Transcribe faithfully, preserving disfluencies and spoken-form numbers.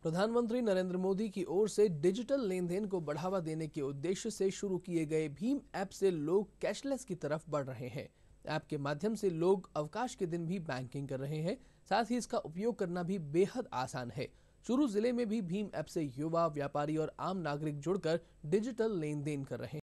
प्रधानमंत्री नरेंद्र मोदी की ओर से डिजिटल लेन देन को बढ़ावा देने के उद्देश्य से शुरू किए गए भीम ऐप से लोग कैशलेस की तरफ बढ़ रहे हैं। ऐप के माध्यम से लोग अवकाश के दिन भी बैंकिंग कर रहे हैं। साथ ही इसका उपयोग करना भी बेहद आसान है। चूरू जिले में भी भीम ऐप से युवा, व्यापारी और आम नागरिक जुड़कर डिजिटल लेन देन कर रहे हैं।